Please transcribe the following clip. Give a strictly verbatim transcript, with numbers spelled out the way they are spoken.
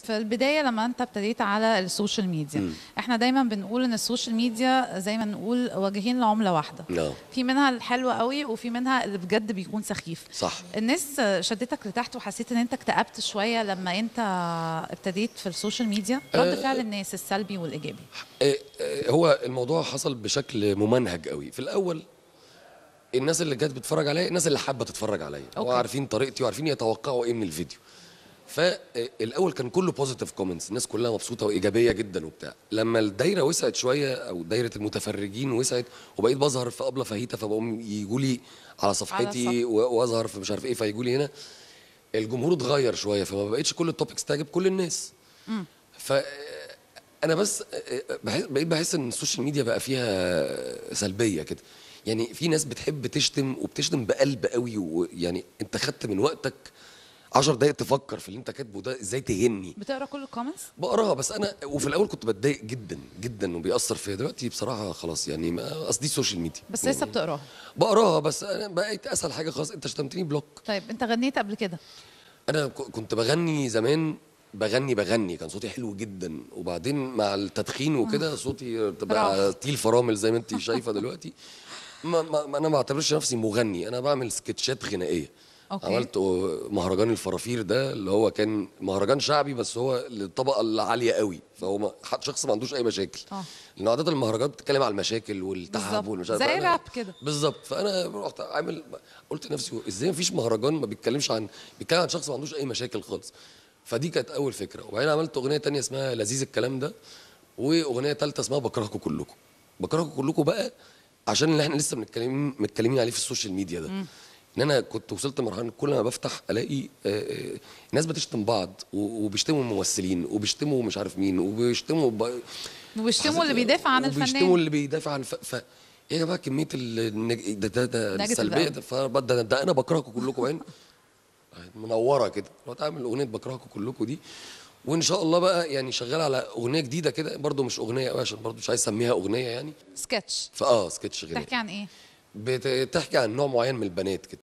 في البدايه لما انت ابتديت على السوشيال ميديا، م. احنا دايما بنقول ان السوشيال ميديا زي ما نقول وجهين لعمله واحده. no. في منها الحلو قوي وفي منها اللي بجد بيكون سخيف. صح. الناس شدتك لتحت وحسيت ان انت اكتئبت شويه لما انت ابتديت في السوشيال ميديا؟ رد أه فعل الناس السلبي والايجابي. أه هو الموضوع حصل بشكل ممنهج قوي. في الاول الناس اللي جت بتتفرج عليا الناس اللي حابه تتفرج عليا وعارفين طريقتي وعارفين يتوقعوا ايه من الفيديو. فالاول كان كله بوزيتيف كومنتس، الناس كلها مبسوطه وايجابيه جدا وبتاع. لما الدايره وسعت شويه او دايره المتفرجين وسعت وبقيت بظهر في ابله فاهيتا فبقوم يجوا لي على صفحتي واظهر في مش عارف ايه فيجوا لي هنا، الجمهور اتغير شويه فما بقتش كل التوبكس تعجب كل الناس. امم ف انا بس بحس بقيت بحس ان السوشيال ميديا بقى فيها سلبيه كده. يعني في ناس بتحب تشتم وبتشتم بقلب قوي، ويعني انت خدت من وقتك عشر دقايق تفكر في اللي انت كاتبه ده ازاي تهني. بتقرا كل الكومنتس؟ بقراها، بس انا وفي الاول كنت بتضايق جدا جدا وبيأثر فيا. دلوقتي بصراحه خلاص يعني ما اصل دي السوشيال ميديا. بس لسه يعني بتقراها؟ بقراها بس انا بقيت اسهل حاجه خلاص انت شتمتني بلوك. طيب انت غنيت قبل كده؟ انا كنت بغني زمان، بغني بغني كان صوتي حلو جدا، وبعدين مع التدخين وكده صوتي بقى تقيل فرامل زي ما انت شايفه دلوقتي. ما ما انا ما بعتبرش نفسي مغني، انا بعمل سكتشات غنائيه. أوكي. عملت مهرجان الفرافير ده اللي هو كان مهرجان شعبي بس هو للطبقه العاليه قوي، فهو شخص ما عندوش اي مشاكل. اه لان عاده المهرجانات بتتكلم على المشاكل والتعب والمش عارف زي راب كده بالظبط. فانا رحت عامل قلت لنفسي ازاي ما فيش مهرجان ما بيتكلمش عن بيتكلم عن شخص ما عندوش اي مشاكل خالص. فدي كانت اول فكره. وبعدين عملت اغنيه تانية اسمها لذيذ الكلام ده، واغنيه ثالثه اسمها بكرهكم كلكم. بكرهكم كلكم بقى عشان اللي احنا لسه متكلمين متكلمين عليه في السوشيال ميديا ده. م. ان انا كنت وصلت لمرحله كل ما بفتح الاقي ناس بتشتم بعض وبيشتموا الممثلين وبيشتموا مش عارف مين وبيشتموا ب... وبيشتموا اللي بيدافع عن الفنان وبيشتموا اللي بيدافع عن ف... ف... يا جماعه كميه النج... ده ده ده السلبيه ده, ده, ده انا بكرهكم كلكم عين منوره كده. رحت اعمل اغنيه بكرهكم كلكم دي، وان شاء الله بقى يعني شغال على اغنيه جديده كده برده مش اغنيه قوي عشان برده مش عايز اسميها اغنيه يعني سكتش. فاه سكتش غنائي. بتحكي عن ايه؟ بتحكي عن نوع معين من البنات كده.